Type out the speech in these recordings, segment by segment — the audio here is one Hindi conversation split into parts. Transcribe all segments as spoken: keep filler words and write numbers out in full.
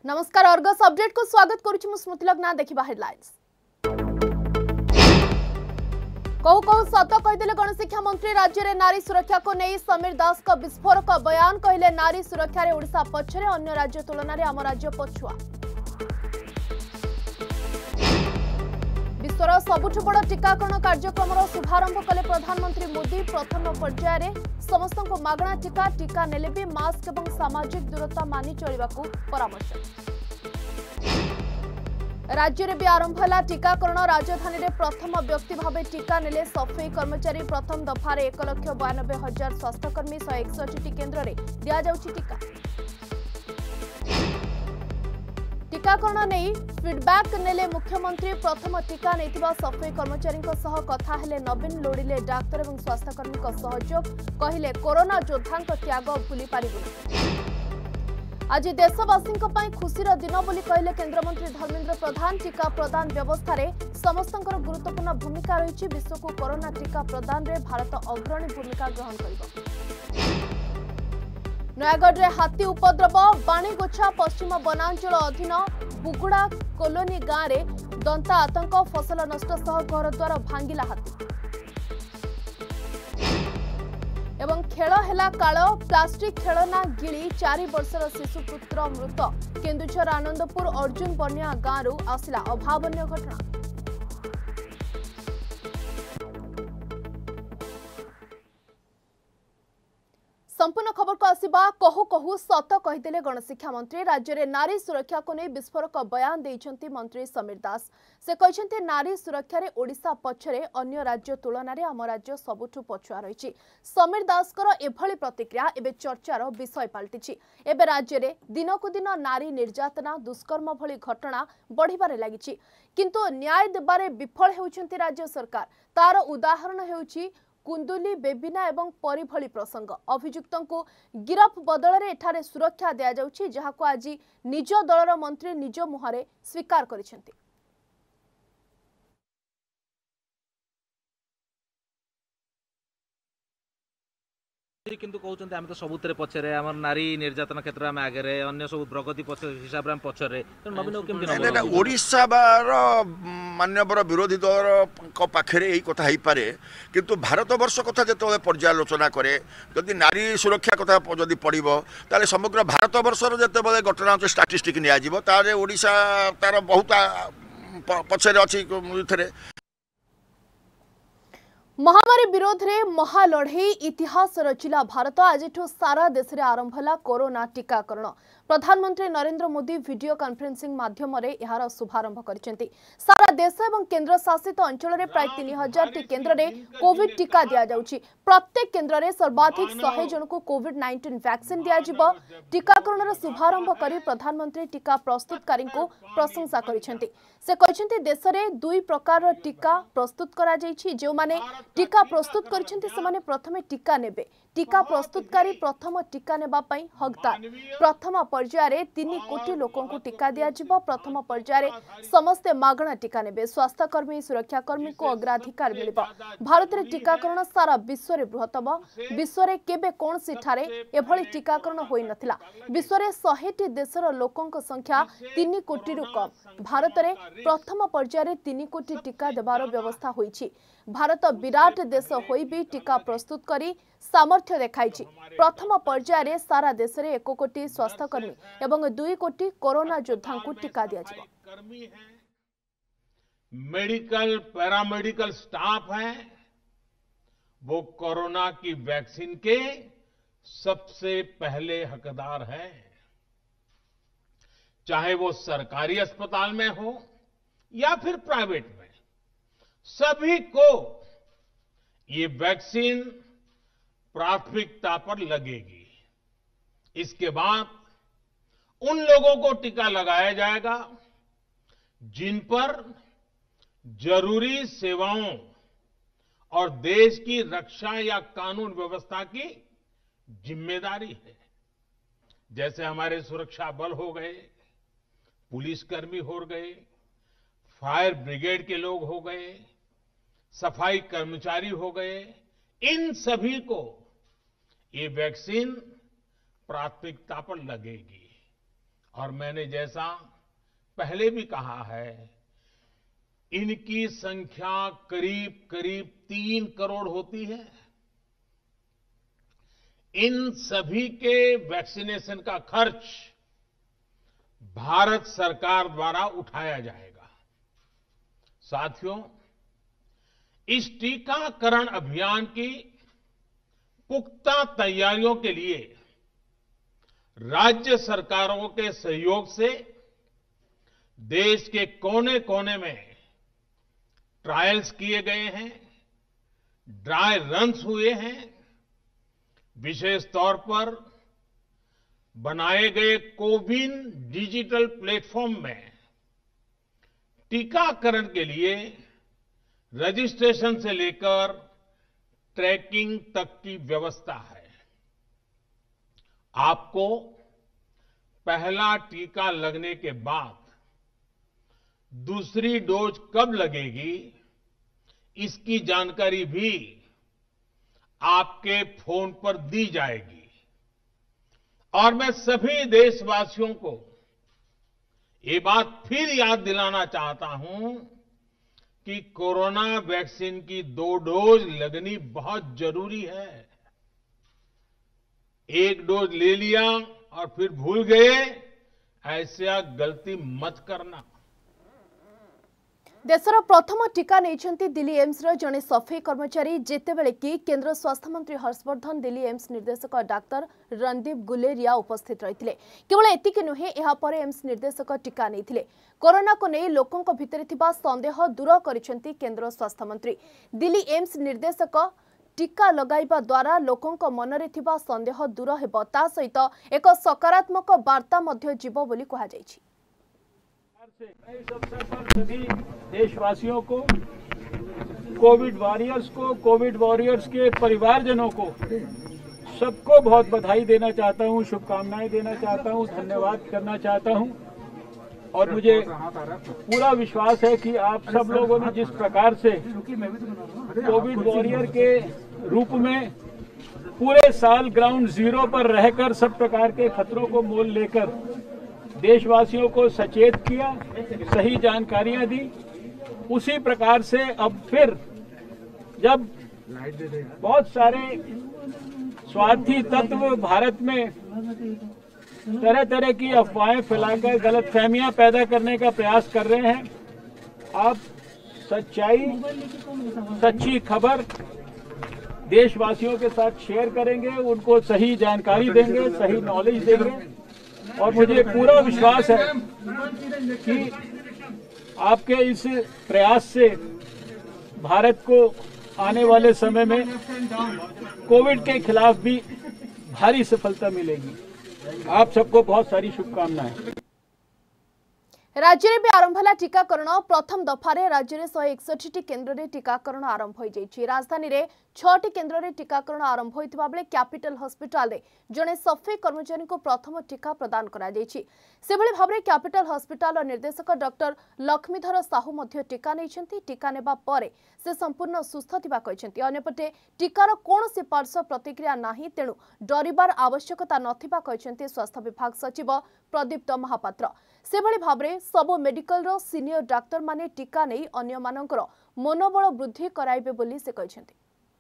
नमस्कार अर्गस अपडेट को स्वागत करुछि मु स्मृति लग्ना देखिबा हेडलाइंस। कहू कहू सत कहीदेले गणशिक्षा मंत्री राज्य में नारी सुरक्षा को नहीं समीर दास का विस्फोरक बयान कहले नारी सुरक्षा रे ओडिशा पछरे अन्य राज्य तुलना रे आम राज्य पछुआ। विश्वर सबुठ बड़ टीकाकरण कार्यक्रम शुभारंभ कले प्रधानमंत्री मोदी। प्रथम पर्याय रे समस्त को मागणा टीका टीका नेले भी मास्क एवं सामाजिक दूरता मानि चलिबाकू परामर्श। राज्य में भी आरंभ है टीकाकरण। राजधानी में प्रथम व्यक्ति भाव टीका नेले सफाई कर्मचारी। प्रथम दफार एक लक्ष बयानबे हजार स्वास्थ्यकर्मी शहे एकसठी केन्द्र में दि जाउछि टीका। टीकाकरण नहीं फीडबैक नेले मुख्यमंत्री। प्रथम टीका नैथिबा सफाई कर्मचारी कथा हेले नवीन लोड़िले डाक्तर और स्वास्थ्यकर्मी सहयोग। कहिले कोरोना योद्धा त्याग भूली पारिबुनी। आज देशवासी खुशीर दिन बोली कहले केन्द्रमंत्री धर्मेन्द्र प्रधान। टीका प्रदान व्यवस्था रे समस्त गुरुत्वपूर्ण भूमिका रही। विश्व को कोरोना टीका प्रदान रे भारत अग्रणी भूमिका ग्रहण करिबो। नयागढ़ रे हाथी उपद्रव। बाणीगोछा पश्चिम वनांचल अधीन बुगुड़ा कॉलोनी गाँव रे दंता आतंक। फसल नष्ट सह घरद्वार भांगिला हाथी। एवं खेल हेला काल प्लास्टिक खेलना गिली चारि वर्षर शिशुपुत्र मृत। केन्दुझर आनंदपुर अर्जुन बनिया गाँव आसिला अभावनीय घटना। संपूर्ण खबर को आसिबा। कहू कहू सत कहीदेले गणशिक्षा मंत्री। राज्य में नारी सुरक्षा को नहीं विस्फोरक बयान देइछंती मंत्री समीर दास। से कहते नारी सुरक्षा रे ओडिशा पछरे अन्य राज्य तुलन में आम राज्य सबुठु पछुआ रही। समीर दास एभली प्रतिक्रिया एबे चर्चार विषय पलटि। एबे राज्य में दिनकू दिन नारी निर्यातना दुष्कर्म भली घटना बढ़िबारे लागिछि, किंतु न्याय देबारे विफल हेउछंती राज्य सरकार। तार उदाहरण हेउछि कुंदुली बेबिना एवं परी भली प्रसंग। अभियुक्तों को गिरफ बदल में एठारे सुरक्षा दिया जाउछि, जहाको आज निज दलर मंत्री निज मुहरे स्वीकार करिसेंती। किंतु कहते आम तो सबुत पछरे आम नारी निर्यातन क्षेत्र में आगे अन्य सब प्रगति हिसाब से पछरे नवीन ओडिशा मान्यवर विरोधी दल पाखे यही कथा हो पारे, किंतु भारत वर्ष कथा जो पर्यालोचना करे जदि नारी सुरक्षा कथा जदि पड़ो ताले समग्र भारत वर्षर जो घटना स्टाटिस्टिक नियाजिबो ओडिशा तार बहुत पछरे अच्छी। महामारी विरोध रे महालढ़ई इतिहास रचिला भारत। आज सारा देश रे आरंभ है कोरोना टीकाकरण। प्रधानमंत्री नरेंद्र मोदी वीडियो कॉन्फ्रेंसिंग माध्यम रे यार शुभारंभ करिसेंती। सारा देश एवं केंद्र शासित अंचल रे प्राय तीन हजार टी केंद्र रे कोविड टीका दिया जाउछि। प्रत्येक केंद्र रे सर्वाधिक सौ जन को कोविड नाइंटीन वैक्सीन दिया जिवो। टीकाकरण रो शुभारंभ करी प्रधानमंत्री टीका प्रस्तुतकारी को प्रशंसा करिसेंती। से कहते देश में दुई प्रकार टीका प्रस्तुत करा जाइछि। जो माने टीका प्रस्तुत करिसेंती सेमाने प्रथमे टीका नेबे। टीका प्रस्तुतकारी प्रथम टीका नेबा पई हकदार। प्रथम पर्याय रे तीन कोटी लोकों को टीका दिया जिवो। प्रथम पर्याय रे समस्त मागणा टीका नेबे। स्वास्थ्यकर्मी सुरक्षाकर्मी को अग्राधिकार मिलिबो। भारत रे टीकाकरण सारा विश्व रे बृहत्तम। विश्व रे केबे कोनसी ठारे एभली टीकाकरण होई नथिला। विश्व रे सौ टी देशर लोकों संख्या तीन कोटी रु कम। भारत रे प्रथम पर्याय रे तीन कोटी टीका देवार व्यवस्था होईछि। भारत विराट देश होई भी टीका प्रस्तुत करी सामर्थ्य देखाइछि। प्रथम पर्याय रे सारा देश रे एक कोटी स्वास्थ्यकर्मी एवं दुई कोटी कोरोना योद्धा को टीका दिया जिवो। मेडिकल पैरामेडिकल स्टाफ है, वो कोरोना की वैक्सीन के सबसे पहले हकदार है। चाहे वो सरकारी अस्पताल में हो या फिर प्राइवेट में, सभी को ये वैक्सीन प्राथमिकता पर लगेगी। इसके बाद उन लोगों को टीका लगाया जाएगा जिन पर जरूरी सेवाओं और देश की रक्षा या कानून व्यवस्था की जिम्मेदारी है। जैसे हमारे सुरक्षा बल हो गए, पुलिसकर्मी हो गए, फायर ब्रिगेड के लोग हो गए, सफाई कर्मचारी हो गए, इन सभी को ये वैक्सीन प्राथमिकता पर लगेगी और मैंने जैसा पहले भी कहा है, इनकी संख्या करीब करीब तीन करोड़ होती है। इन सभी के वैक्सीनेशन का खर्च भारत सरकार द्वारा उठाया जाएगा। साथियों, इस टीकाकरण अभियान की पुख्ता तैयारियों के लिए राज्य सरकारों के सहयोग से देश के कोने कोने में ट्रायल्स किए गए हैं, ड्राई रन्स हुए हैं। विशेष तौर पर बनाए गए कोविन डिजिटल प्लेटफॉर्म में टीकाकरण के लिए रजिस्ट्रेशन से लेकर ट्रैकिंग तक की व्यवस्था है। आपको पहला टीका लगने के बाद दूसरी डोज कब लगेगी, इसकी जानकारी भी आपके फोन पर दी जाएगी। और मैं सभी देशवासियों को ये बात फिर याद दिलाना चाहता हूं कि कोरोना वैक्सीन की दो डोज लगनी बहुत जरूरी है। एक डोज ले लिया और फिर भूल गए, ऐसा गलती मत करना। देशर प्रथम टीका नहीं दिल्ली एम्स जड़े सफाई कर्मचारी, जितेबले कि केंद्र स्वास्थ्य मंत्री हर्षवर्धन, दिल्ली एम्स निर्देशक डाक्तर रणदीप गुलेरिया उपस्थित रही। केवल एतिक नुहे, यापर एम्स निर्देशक टीका नहीं। कोरोना को नहीं लोकों भितर थिबा संदेह दूर करिसेंती केंद्र स्वास्थ्य मंत्री। दिल्ली एम्स निर्देशक टीका लगाइबा द्वारा लोकों मनरे थिबा संदेह दूर हेब, ता सहित एक सकारात्मक वार्ता मध्य जीव बोली कहा जायछि। मैं इस अवसर पर सभी देशवासियों को, कोविड वॉरियर्स को, कोविड वॉरियर्स के परिवारजनों को, सबको बहुत बधाई देना चाहता हूं, शुभकामनाएं देना चाहता हूं, धन्यवाद करना चाहता हूं। और मुझे पूरा विश्वास है कि आप सब लोगों ने जिस प्रकार से कोविड वॉरियर के रूप में पूरे साल ग्राउंड जीरो पर रहकर सब प्रकार के खतरों को मोल लेकर देशवासियों को सचेत किया, सही जानकारियां दी, उसी प्रकार से अब फिर जब बहुत सारे स्वार्थी तत्व भारत में तरह तरह की अफवाहें फैलाकर गलतफहमियां पैदा करने का प्रयास कर रहे हैं, आप सच्चाई, सच्ची खबर देशवासियों के साथ शेयर करेंगे, उनको सही जानकारी देंगे, सही नॉलेज देंगे। और मुझे पूरा विश्वास है कि आपके इस प्रयास से भारत को आने वाले समय में कोविड के खिलाफ भी भारी सफलता मिलेगी। आप सबको बहुत सारी शुभकामनाएं। राज्य में भी आरंभ है टीकाकरण। प्रथम दफारे राज्य में शहे एकसठी केन्द्र में टीकाकरण आरंभ हो जाइए। राजधानी में छटी केन्द्र में टीकाकरण आरंभ होता बेले कैपिटल हॉस्पिटल रे जड़े सफाई कर्मचारी को प्रथम टीका प्रदान करा जाइए। से भली भाव में कैपिटल हॉस्पिटल निर्देशक डॉक्टर लक्ष्मीधर साहू मध्य टीका नहीं। टीका नेबा परे से संपूर्ण सुस्थ थिबा कहछन्ती। अन्यपटे टीकार कौनसी पार्श्व प्रतिक्रिया नाही, तेणु डरिबार आवश्यकता नथिबा कहछन्ती स्वास्थ्य विभाग सचिव प्रदीप्त महापात्र। से भली भाव में सबु मेडिकल रो सीनियर डाक्टर माने टीका नहीं अन्य मानकर मनोबल वृद्धि कराइबे बोली से कहछन्ती।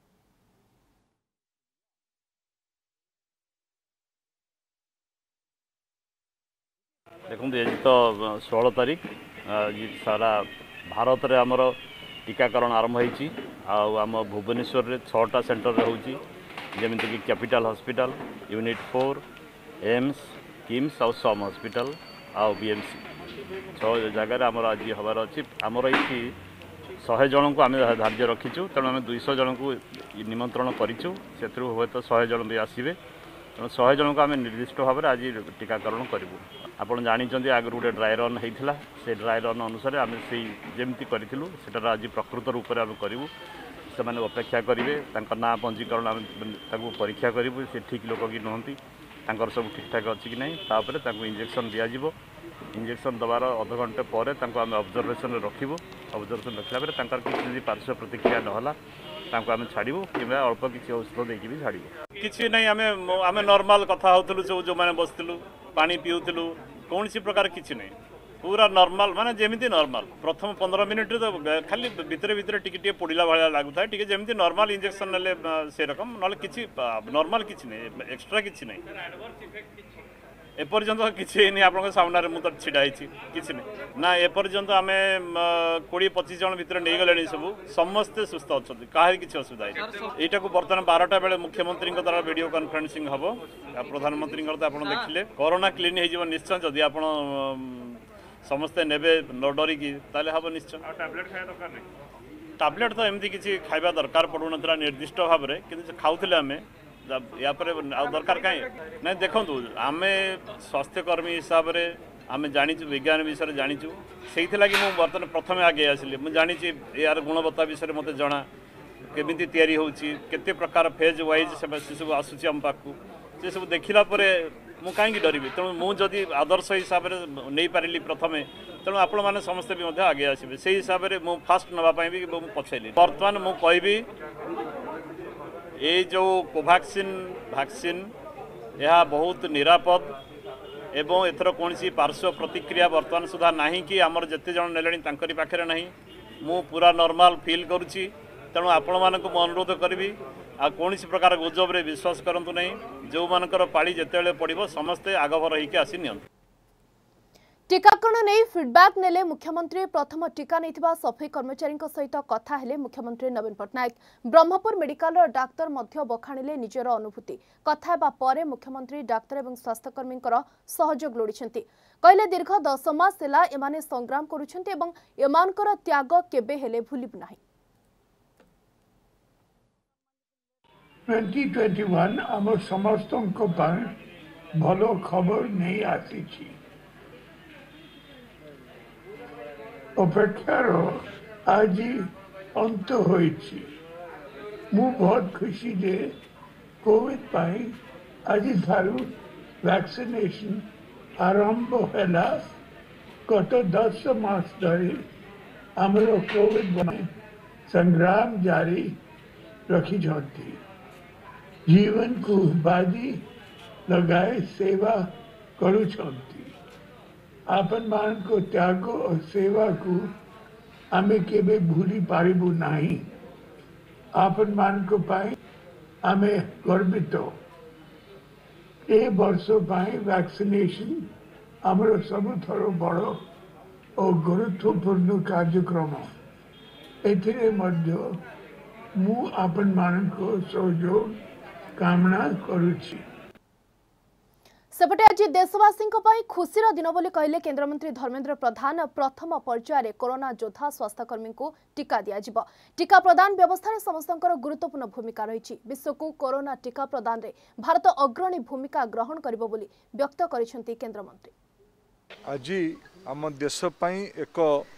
देखो ये तो षोल तारीख सारा भारत रे आमर टीकाकरण आरंभ होती। आम भुवनेश्वर रे छटा सेंटर होची, जेमिति कि capital hospital, unit four, AIIMS, KIMS और सम हॉस्पिटल आउ बीएमसी छः जगार आमर आज हबार अच्छी। आमर ये शहे जन को आम धार्य रखीचु, तेणु आम दुईश जन को निमंत्रण करूँ, से हे तो शहे जन भी आसवे, तेणु शहे जन को आम निर्दिष्ट भाव में आज टीकाकरण करूँ। आपड़ जानते आगु गोटे ड्राई रन होता से ड्राई रन अनुसार आम से जमी करूँ सेटार आज प्रकृत रूप में आम करूँ। से अपेक्षा करेंगे, ना पंजीकरण आम परीक्षा करूँ से ठीक लोक कि नुहति, सब ठीक ठाक अच्छी कि नहीं, तापर इंजेक्शन दिज्व। इंजेक्शन दबार अध घंटे पर आम ऑब्जर्वेशन रखू। ऑब्जर्वेशन रखला किसी पार्श्व प्रतिक्रिया ना आम छाड़ू कि अल्प किसी औषध देकी भी छाड़ू। किसी नहीं आम आम नॉर्मल कथा होतलु, जो जो मैंने बसलु, पानी पीउलु, कौन सी प्रकार किसी नहीं पूरा नॉर्मल माने जेमिति नॉर्मल प्रथम पंद्रह मिनिट तो खाली भितर भितर टिके टिके पोड़िला भाया लागुता टिके जेमिति नॉर्मल इंजेक्शन नेले से रकम नले किछि नॉर्मल किछि नहीं एक्स्ट्रा किछि नहीं एपर्यंत किसी नहीं आप सामने मुझे छिड़ा किसी नहीं ना एपर्यंत आम कोड़े पचीस जन भितर नहीं गले सब समस्ते सुस्थ अच्छा कहीं किसी असुविधा नहीं यहाँ को बर्तमान बारटा बेले मुख्यमंत्री द्वारा वीडियो कॉन्फ्रेंसिंग हम प्रधानमंत्री तो आप देखिए कोरोना क्लीन हो निश्चय जदि आप समस्ते ने न डरिकी हम निश्चय टैबलेट खाया दरकार नहीं टैबलेट तो एमती किसी खाଇବା दरकार पड़ू ना निर्दिष्ट भाव में कि खाऊले आम या पर दरकार कहीं नहीं देखूँ आम स्वास्थ्यकर्मी हिसाब से आम जाचु विज्ञान विषय जाचु से लगी मुझे बर्तमान प्रथम आगे आसली मुझे जानी यार गुणवत्ता विषय मत जना केमी तैयारी होते प्रकार फेज वाइज से सब आसूसी आम पाक से सब देखला मु कहीं डरबी तेणु मुझे आदर्श हिसाब से नहीं पारि प्रथमे तेणु आपण मैंने समस्ते भी आगे आसबे से हिसाब से मुझे फास्ट नापी भी पछेली बर्तमान मुझे कहबी ये जो कोवैक्सीन वैक्सीन यह बहुत निरापद एवं एथर कौन सी पार्श्व प्रतिक्रिया बर्तमान सुधा नहीं कि आमर जिते जन नेले तांकरी पाखे नहीं मु पूरा नॉर्मल फील करुच्ची तेणु आपण मानक मु अनुरोध करी आ कौन सी प्रकार गुजब रे विश्वास करंतु नहीं जो मानकर पाली जेतेले पड़िबो समस्ते आगभर होइके आसी नियंतु टीकाकरण नहीं फीडबैक नेले मुख्यमंत्री प्रथम टीका नहीं सफाई कर्मचारी सहित कथा हेले मुख्यमंत्री नवीन पट्टनायक ब्रह्मपुर मेडिकल डाक्तर मध्य बखाणिले निजर अनुभूति कथा हेबा परे मुख्यमंत्री डाक्तर एवं स्वास्थ्यकर्मी सहयोग लोड़ी कहले दीर्घ दस मास हेला एमाने संग्राम करुछन्ते एवं एमानकर त्याग केबे हेले भूलिबु नाही। ट्वेंटी ट्वेंटी वन आम समस्त भल खबर नहीं आसी अपेक्षार आज अंत होइछि मु बहुत खुशी जे कोविड पाई आज थारु वैक्सीनेशन आरंभ हैला गत दस मास धरी आमर कोविड बने संग्राम जारी रखी जीवन को बाजी लगाए सेवा करुछंती आपन मान को त्याग और सेवा को आमे केबे भूली पारिबु नाही आपन मान को पाई आमे गर्वित ए वर्ष पाई वैक्सीनेशन आमर सबुथर बड़ और गुरुत्वपूर्ण कार्यक्रम एथिरे मध्य मु आपन मान को सहयोग कामना करुछि। सेपटे आज देशवासी खुशीर दिन बोली कहले केंद्रमंत्री धर्मेंद्र प्रधान प्रथम पर्यायर कोरोना योद्धा स्वास्थ्यकर्मी को टीका दियाजिब टीका प्रदान व्यवस्था समस्तंकर गुरुत्वपूर्ण भूमिका रही विश्व को कोरोना टीका प्रदान रे भारत अग्रणी भूमिका ग्रहण करिबो बोली व्यक्त करिसेंती केंद्रमंत्री। आज आम देश पई एक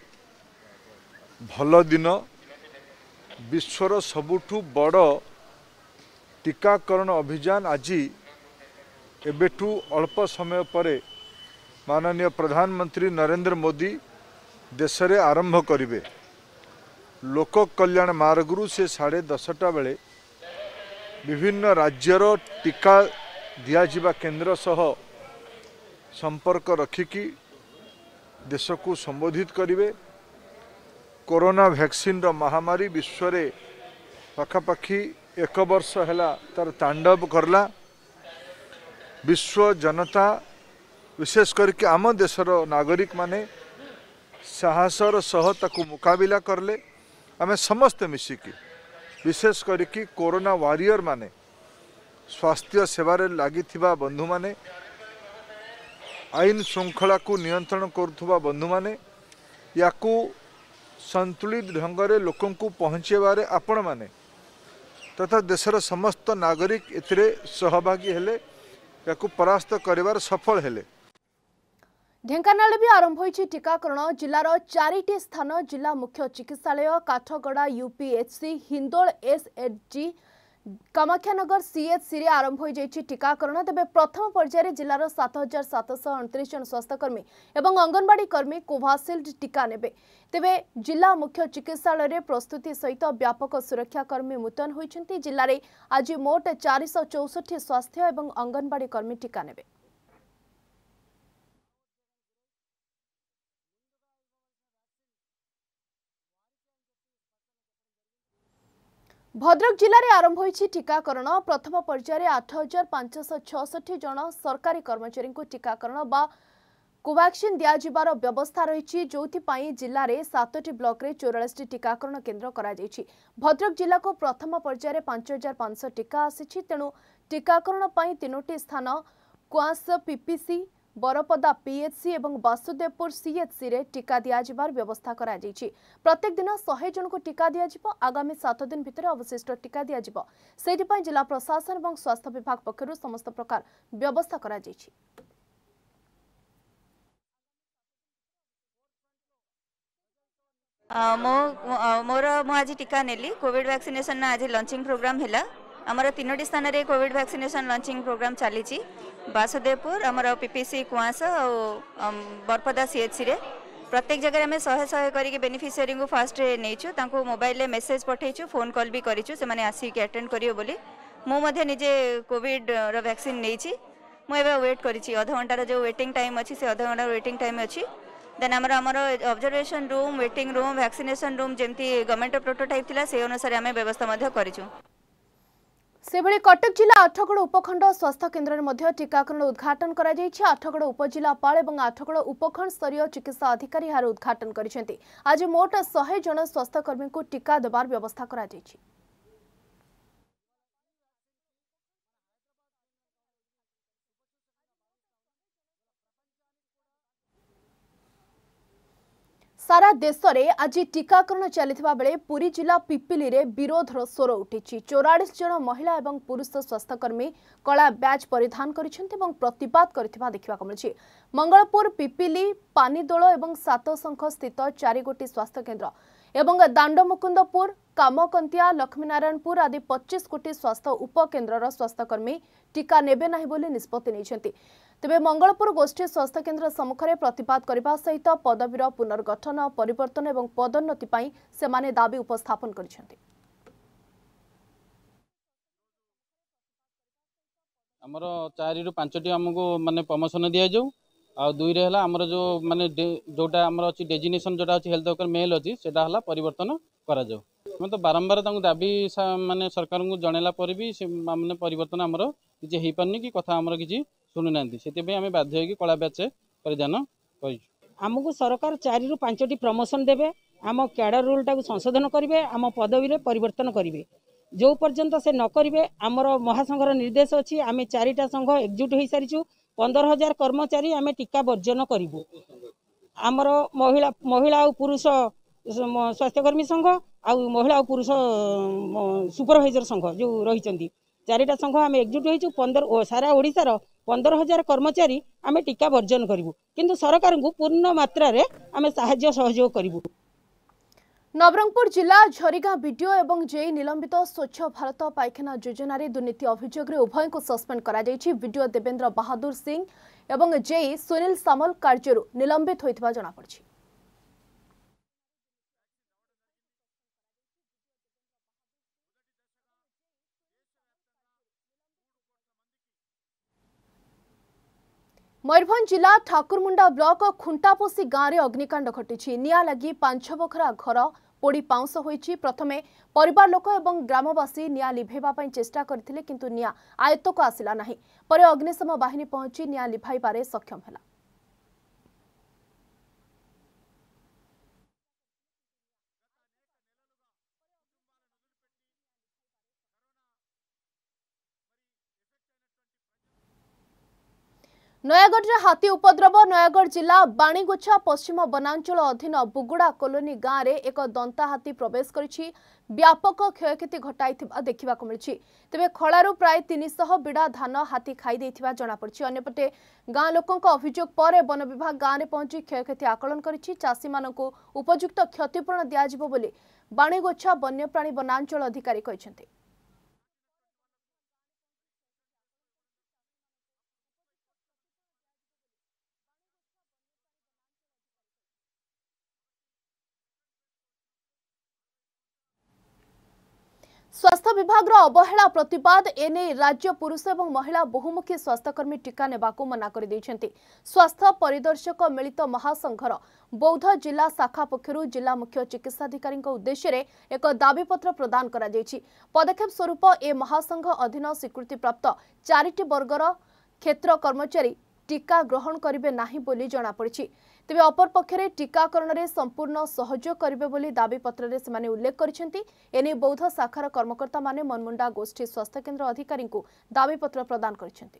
भल दिन विश्वर सबुठु बड़ टीकाकरण अभियान आज एबेठू अल्प समय पर माननीय प्रधानमंत्री नरेंद्र मोदी देश रे आरंभ करिवे लोक कल्याण मार्गरू से साढ़े दसटा बेले विभिन्न राज्यर टीका दियाजिबा केंद्र सह संपर्क रखिकी देश को संबोधित करिवे कोरोना वैक्सीन रो महामारी विश्व रे पाखापाखि एक वर्ष हैला तार तांडव करला विश्व जनता विशेष करके आम देशर नागरिक माने साहसर सह ताकू मुकाबिला करले आम समस्ते मिसिकी विशेष करके कोरोना वारियर माने स्वास्थ्य सेवारे लागिथिबा बंधु माने आईन श्रृंखला को नियंत्रण करुथुबा बंधु माने याकू संतुलित ढंगरे लोकं को पहुँचेबारे आपण माने तथा देशर समस्त नागरिक एथिरे सहभागी हेले याकू परास्त करिवार सफल हेले। ढेंकानाल भी आरंभ होइछि टीकाकरण जिलार चारिटी स्थान जिला मुख्य चिकित्सालय Kathgada UPHC Hindol SHG Kamakhyanagar CHC रे आरंभ हो जाइछि टीकाकरण तेबे प्रथम पर्यायर जिलार सात हजार सातश अणतीस जन स्वास्थ्यकर्मी एवं अंगनवाड़ी कर्मी कोविशील्ड टीका नेबे तेबे जिला मुख्य चिकित्सालय रे प्रस्तुति सहित व्यापक सुरक्षा कर्मी मुतयन होइछन्ति जिल्ला रे आज मोट चार सौ चौसठ स्वास्थ्य एवं अंगनवाड़ी कर्मी टीका नेबे। भद्रक जिले में आरंभ होईछि टीकाकरण। प्रथम पर्यायर आठ हजार पांचश छठी जन सरकारी कर्मचारी को टीकाकरण बा कोवैक्सीन दियाजिबार व्यवस्था रही, जो जिले में सातटी ब्लॉक रे चौरालीस टीकाकरण केन्द्र करा जायछि। भद्रक जिला को प्रथम पर्यायर पांच हजार पांचश टीका आसी, तेणु टीकाकरण पर तीनोटी स्थान कुआस पीपीसी, बरपदा पीएचसी और वासुदेवपुर सीएचसी रे टीका दियाजिबार व्यवस्था करा जायछि। प्रत्येक दिन सौ जन को टीका दियाजिबो। आगामी सात दिन भितर अवशिष्ट टीका दियाजिबो। सेहिपई जिला प्रशासन और स्वास्थ्य विभाग पक्षरु समस्त प्रकार व्यवस्था करा जायछि। मो मोर मु आज टीका नेली कोविड वैक्सीनेशन आज लॉन्चिंग प्रोग्राम हैला। आमर तीनोटी स्थान रे कोविड वैक्सीनेशन लॉन्चिंग प्रोग्राम चली। वासुदेवपुर आमर पीपीसी कुआस और बरपदा सीएचसी रे प्रत्येक जगह आम शहे शहे करके बेनिफिशियरी को फास्ट नहींचु, मोबाइल रे मेसेज पठेचु, फोन कॉल भी करिचु, से माने आसिक अटेंड करियो बोली। मु मध्य निजे कोविड रो वैक्सीन नेछि। मु एबे वेट करिछि, आधा घंटार जो वेटिंग टाइम अछि से आधा घंटार वेटिंग टाइम अछि। देन आमर आमर observation room, waiting room, vaccination room जेमती गवर्नमेंट प्रोटोटाइप थिला से अनुसार आम व्यवस्था मध्य करिछु। सेभଳି कटक जिला आठगड़ उपखंड स्वास्थ्य केन्द्र में टीकाकरण उद्घाटन करा जायछि। आठगड़ उपजिलापाल और आठगड़ उपखंड स्तरीय चिकित्सा अधिकारी यार उद्घाटन करिसेंति। आज मोट सौ जन स्वास्थ्यकर्मी को टीका देवार व्यवस्था करा जायछि। सारा देश में आज टीकाकरण चलता बेले पुरी जिला पिपिली रे विरोधर स्वर उठी। चौरालीस जन महिला और पुरुष स्वास्थ्यकर्मी कला बैच परिधान करिसेंति एवं प्रतिवाद करथिबा देखिबा मिलछि। मंगलपुर, पिपिली, पानीदोल और सातशंख स्थित चारि गोटी स्वास्थ्य केन्द्र एवं दांडमुकुंदपुर, कामकंतिया, लक्ष्मीनारायणपुर आदि पच्चीस कोटी स्वास्थ्य उपकेन्द्र स्वास्थ्यकर्मी टीका नेबे नाही बोली निष्पत्ति नेइछन्ति। तेबे मंगलपुर गोष्ठी स्वास्थ्य केन्द्र सम्मुखरे प्रतिवाद करबा सहित पदवीर पुनर्गठन, परिवर्तन और पदोन्नति पई सेमाने दाबी उपस्थापन करिसेंति। आमर चारि रु पांचटी हमको माने प्रमोशन दिया जाऊ आ दुई रे हला हमर जो माने जोटा हमर अछि डेजिग्नेशन जोटा अछि हेल्थ वर्कर मेल अछि सेटा हला परिवर्तन करा जाऊ। हम तो बारंबार तांको दाबी माने सरकार को जणेला पर भी से माने परिवर्तन हमर किछि हेई पारनी कि कथा हमर किछि सुनु नांदी, सेते पे हमें बाध्य होई कि कला बैच परिधान करिछु। हमको सरकार चारि रु पांचटी प्रमोशन देबे, आम कैडर रूल टाକୁ संशोधन करिवे, आम पदवी रे परिवर्तन करिवे। जो पर्यंत से न करिवे आमर महासंघर निर्देश अछि। आमे चारिटा संघ एकजुट होई सारिछु। पंदर हजार कर्मचारी आमे टीका वर्जन करिवु। आमर महिला महिला और पुरुष स्वास्थ्यकर्मी संघ आ महिला और पुरुष सुपरवाइजर संघ जो रही चारिटा संघ आम एकजुट होइछु। पंदर सारा ओडिशार पंदर हजार कर्मचारी आमे टीका वर्जन करिवु, किंतु सरकार को पूर्ण मात्रा रे आमे साहाय्य सहयोग करिवु। नवरंगपुर जिला झरीगां बीडीओ और जेई निलंबित स्वच्छ भारत पायखाना योजना दुर्नीति अभियोग उभय को सस्पेंड करा जायछि। बीडीओ देवेंद्र बहादुर सिंह और जेई सुनील सामल कार्य निलंबित होइतबा जणा पड़छि। मयूरभंज जिला ठाकुरमुंडा ब्लॉक खुंटापोसी गांव में अग्निकांड घटी। निया लगी पांच बखरा घर पोड़ी पाउंस होईछि। प्रथमे परिवार लोक और ग्रामवासी निया लिभेबा पई चेष्टा करथिले, किंतु निया आयत्तक आसिला नाही। परे अग्निशम बाहिनी पहुंची निया लिभाइबारे सक्षम हैला। नयागढ़ हाथी उपद्रव। नयागढ़ जिला बाणीगोछा पश्चिम वनांचल अधीन बुगुड़ा कॉलोनी गांव में एक दंता हाथी प्रवेश करिछि। व्यापक क्षयक्षति घटाइथिबा देखिबाकु मिलिछि। तेबे खळारु प्राय तीन सौ बिड़ा धान हाथी खाई देथिबा जणा पड़छि। अन्यपटे गां लोकंक अभियोग पर वन विभाग गांव में पहुंची क्षयक्षति आकलन करिछि। चाषी मानकु उपयुक्त क्षतिपूरण दियाजिबो बोली बाणीगोछा वन्यप्राणी वनांचल अधिकारी कहिसेंति। स्वास्थ्य विभाग अवहेला प्रतिवाद एने राज्य पुरुष और महिला बहुमुखी स्वास्थ्यकर्मी टीका नेबाकू मना कर दैछन्ति। स्वास्थ्य परिदर्शक मिलित महासंघर बौद्ध जिला शाखा पक्षरु जिला मुख्य चिकित्साधिकारी उद्देश्य रे एक दाबीपत्र प्रदान करा जायछि। पदक्षेप स्वरूप ए महासंघ अधीन स्वीकृति प्राप्त चारिटी वर्गर क्षेत्र कर्मचारी टीका ग्रहण करिवे नाही बोली जणा पड़िछि। तेबे अपर पक्षरे टीकाकरण रे संपूर्ण सहयोग करिवे बोली दाबी पत्र रे सेमाने उल्लेख करिसेंति। एने बौद्ध शाखार कर्मकर्ता माने मनमुंडा गोष्ठी स्वास्थ्य केन्द्र अधिकारी को दाबी पत्र प्रदान करिसेंति।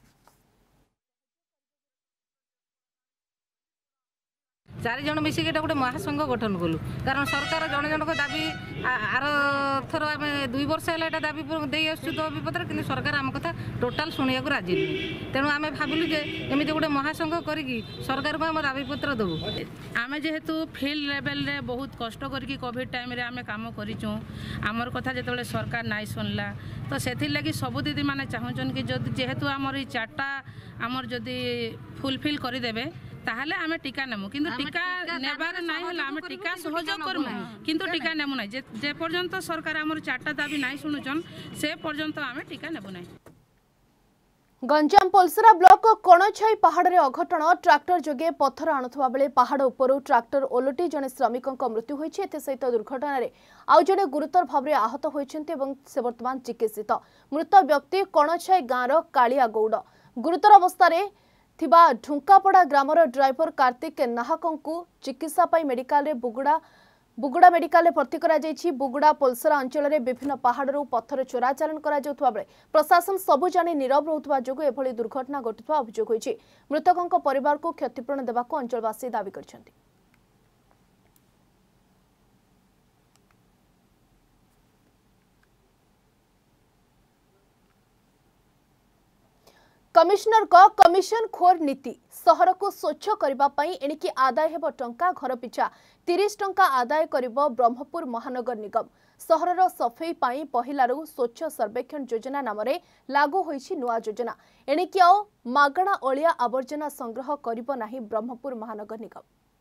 चार जन मिसिक गोटे महासंघ गठन कलु कारण सरकार जन जन दाबी आर थर आम दुई वर्ष है दाबी दे दाबी पत्र कि सरकार आम कथा टोटाल शुणा राजी नुहे। तेणु आम भाविलु जे एमती गोटे महासंघ करी सरकार को आम दाबी पत्र देवु। आम जेहेतु फिल्ड लेवल रे बहुत कष्ट करके कोविड टाइम रे आम काम करूँ आमर कथा जो सरकार नाई शुणला तो से लगी सब दीदी मैंने चाहून कि जेहेतु आमर ये चार्टा आमर जदि फुलफिल करदेवे ताहले आमे टीका नेमु किंतु टीका नेबार नाही होला आमे टीका सहयोग करमु किंतु टीका नेमु नाही जे जे पर्यंत सरकार हमर चारटा दाबी नाही सुनुचन से पर्यंत आमे टीका नेबु नाही। गंजाम पलसरा ब्लॉक कणछाई पहाड़ रे अघटन ट्रैक्टर जोगे पत्थर आणुथवा बेले पहाड़ उपरु ट्रैक्टर ओलटी जने श्रमिकक मृत्यु होइछि। एते सहित दुर्घटना रे आउ जने गुरुतर भाव रे आहत होइछन्ते एवं से वर्तमान चिकित्सित। मृत व्यक्ति कणछाई गाँर कालिया गौड़ गुरुतर अवस्था रे थिबा ढुंकापड़ा ग्रामर ड्राइवर कार्तिक नाहकंकु चिकित्सा पाई मेडिकल रे बुगुड़ा बुगुड़ा मेडिकल रे भर्ती करा जायछि। बुगुड़ा पलसरा अंचल रे विभिन्न पहाड़रू पत्थर चोराचालन करा जाउथवा बेले प्रशासन सबु जाने नीरव रहुथवा जोगु एभली दुर्घटना घटुथवा अभियोग होइछि। मृतकंक परिवार को क्षतिपूरण देबाको अंचलवासी दाबी करछन्ति। कमिशनर को कमिशन खोर नीति सहर को स्वच्छ करने एणिकी आदाय हेब टंका घर पिछा तीस टंका आदाय करिबो ब्रह्मपुर महानगर निगम। सहरर सफेई पाई पहिलारू स्वच्छ सर्वेक्षण योजना नामरे लागू होइछि नुआ योजना। एणिकी आ मागणा अलिया आवर्जना संग्रह करिबो नाही ब्रह्मपुर महानगर निगम।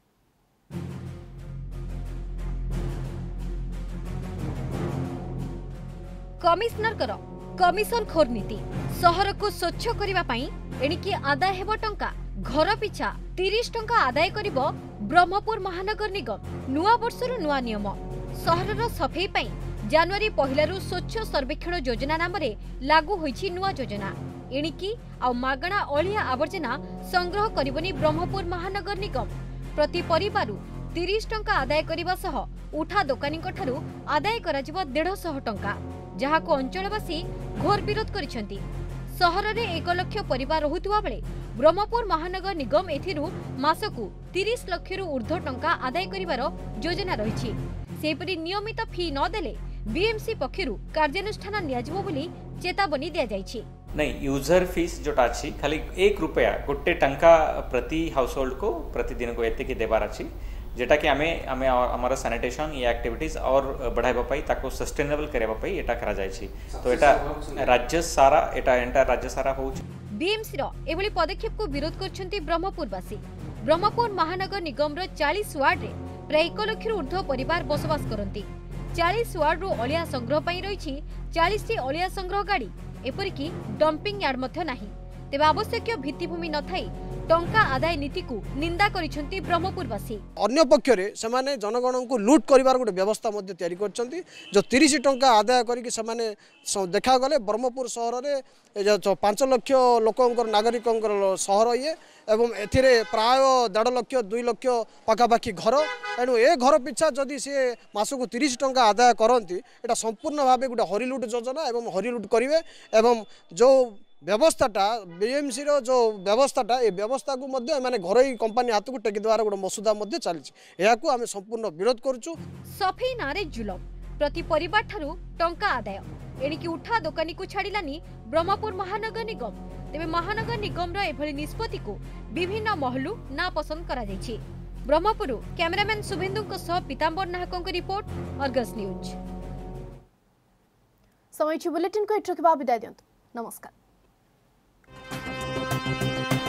कमिशनर करो कमिशन खोर नीति सहर को स्वच्छ करिबा पाई एणिकी आदाय हेब टंका घर पिछा तीस टंका आदाय करिबो ब्रह्मपुर महानगर निगम। नुआ वर्षर नुआ नियम सहरर सफेई पाई जनवरी पहिलारू स्वच्छ सर्वेक्षण योजना नामरे लागू होइछि नुआ योजना। एणिकी आ मागणा अलिया आवर्जना संग्रह करिबोनी ब्रह्मपुर महानगर निगम। प्रति परिवारु तीस टंका आदाय करिबा सह उठा दोकानी ठारू आदाय कराजिबो डेढ़ सौ टंका जहाको अंचलवासी घोर विरोध करिसेंती। सहर रे एक लाख परिवार रहुतुवा बेले ब्रह्मपुर महानगर निगम एथिरू मासकु तीस लाख रु ऊर्ध्व टंका आदाय करिवार योजना रहिछि। सेपरि नियमित फी न देले बीएमसी पक्षरु कार्यानुष्ठान नियाजिबो बोली चेतावनी दिया जाइछि। नहीं यूजर फीस जोटा अछि खाली एक रुपया गोटे टंका प्रति हाउस होल्ड को प्रतिदिन को एते के देबार अछि जेटा कि आमे आमे हमारा सैनिटेशन या एक्टिविटीज और बढ़ाइबा पाई ताको सस्टेनेबल करबा पाई एटा करा जाय छी। तो एटा राज्य सारा एटा एंटा राज्य सारा होउछ। बीएमसी रो एभली पदक्षेप को विरोध करछंती ब्रह्मपुरवासी। ब्रह्मपुर महानगर निगम रो चालीस वार्ड रे प्राय एक लाख रु ऊर्ध्व परिवार बसवास करंती। चालीस वार्ड रो अलिया संग्रह पाई रहिछि चालीस टी अलिया संग्रह गाड़ी एपरिकी डंपिंग यार्ड मध्य नाही। तेबे आवश्यक भित्तिभूमि न थाई टंका आदाय नीति को निंदा करिसेंती ब्रह्मपुरवासी। अन्य पक्षरे सेमाने जनगण को लूट करिवार गोटे व्यवस्था मध्य तयारी करछंती जो तीस टंका आदाय करिक सेमाने देखा गले ब्रह्मपुर शहर रे जो पांच लाख लोकंकर नागरिकंकर शहर ये एवं एथिरे प्राय डेढ़ लाख दुई लाख पाखापाखि घर एणु ए घर पिछा जदि सी मासक तीस टंका आदाय करती एटा संपूर्ण भाव गोटे हरिलुट योजना एवं हरिलुट करेंगे एवं जो व्यवस्थाटा बीएमसी रो जो व्यवस्थाटा ए व्यवस्था को मध्य माने घरोई कंपनी हाथ को टेकी द्वारा गोटे मसुदा मध्य चलछि। एहा को आमे संपूर्ण विरोध करछु। सफेई नारे जुलम प्रति परिवार ठारू टंका आदाय एणिकी उठा दोकानी को छाड़िलानी ब्रह्मपुर महानगर निगम। तेबे महानगर निगम रो एभली निष्पत्ति को विभिन्न महलु ना पसंद करा जायछि। ब्रह्मपुर कैमरामैन शुभेन्दु को सह पीतांबर नाहकंक रिपोर्ट अर्गस न्यूज। समय बुलेटिन को एठरकबा विदाय दियंतु। नमस्कार।